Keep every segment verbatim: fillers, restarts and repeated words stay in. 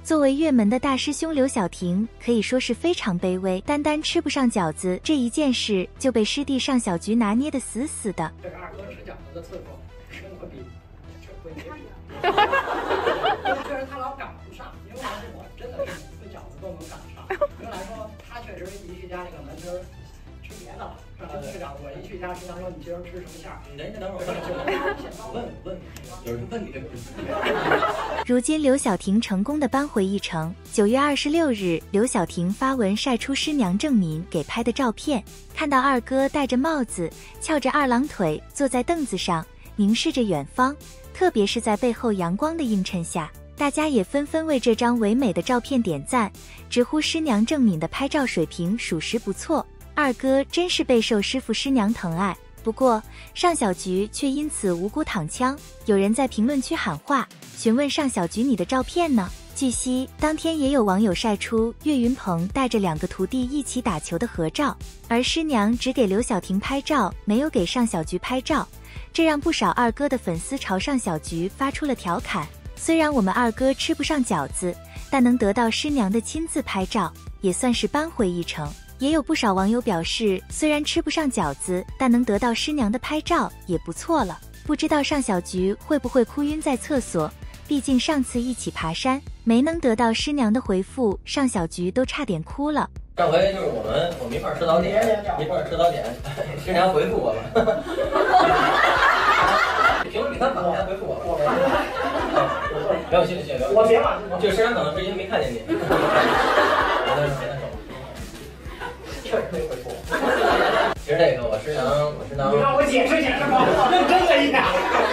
作为岳门的大师兄刘晓婷可以说是非常卑微，单单吃不上饺子这一件事就被师弟尚小菊拿捏得死死的。 这个二哥吃饺子的次数生活比这会没比，确实他老赶不上，因为我真的是每次饺子都能赶上。原来说他确实一去家里可能就是吃别的了，是吧？这饺子我一去家食堂说你今儿吃什么馅儿？你等等会儿，问问有人问你这个。 如今刘晓婷成功的扳回一城。九月二十六日，刘晓婷发文晒出师娘郑敏给拍的照片，看到二哥戴着帽子，翘着二郎腿，坐在凳子上，凝视着远方，特别是在背后阳光的映衬下，大家也纷纷为这张唯美的照片点赞，直呼师娘郑敏的拍照水平属实不错，二哥真是备受师傅师娘疼爱。不过尚小菊却因此无辜躺枪，有人在评论区喊话，询问尚小菊你的照片呢？据悉，当天也有网友晒出岳云鹏带着两个徒弟一起打球的合照，而师娘只给刘晓婷拍照，没有给尚小菊拍照，这让不少二哥的粉丝朝尚小菊发出了调侃。虽然我们二哥吃不上饺子，但能得到师娘的亲自拍照，也算是扳回一城。也有不少网友表示，虽然吃不上饺子，但能得到师娘的拍照也不错了。不知道尚小菊会不会哭晕在厕所，毕竟上次一起爬山没能得到师娘的回复，尚小菊都差点哭了。 上回就是我们我们一块儿吃早点，一块儿吃早点，师娘回复我了。评论比他晚还回复我，没有，谢谢谢谢，我别晚，就师娘可能之前没看见你。确实没回复。其实这个我师娘，我师娘， 你让我解释解释吧，认真了一点。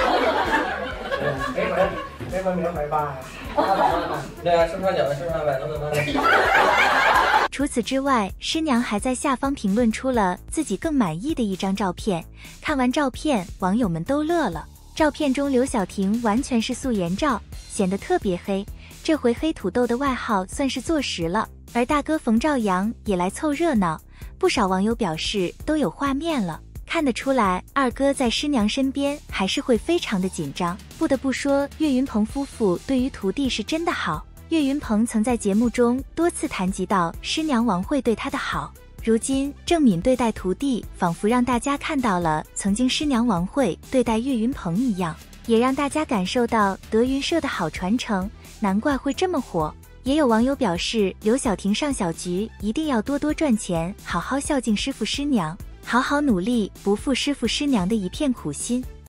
没回，没回，没回吧？ 对啊，吃不上饺子，吃不上饭，能不能？ 除此之外，师娘还在下方评论出了自己更满意的一张照片。看完照片，网友们都乐了。照片中刘晓婷完全是素颜照，显得特别黑，这回黑土豆的外号算是坐实了。而大哥冯兆阳也来凑热闹，不少网友表示都有画面了，看得出来二哥在师娘身边还是会非常的紧张。不得不说，岳云鹏夫妇对于徒弟是真的好。岳云鹏曾在节目中多次谈及到师娘王慧对他的好，如今郑敏对待徒弟，仿佛让大家看到了曾经师娘王慧对待岳云鹏一样，也让大家感受到德云社的好传承，难怪会这么火。也有网友表示，刘晓婷尚小菊一定要多多赚钱，好好孝敬师傅师娘，好好努力，不负师傅师娘的一片苦心。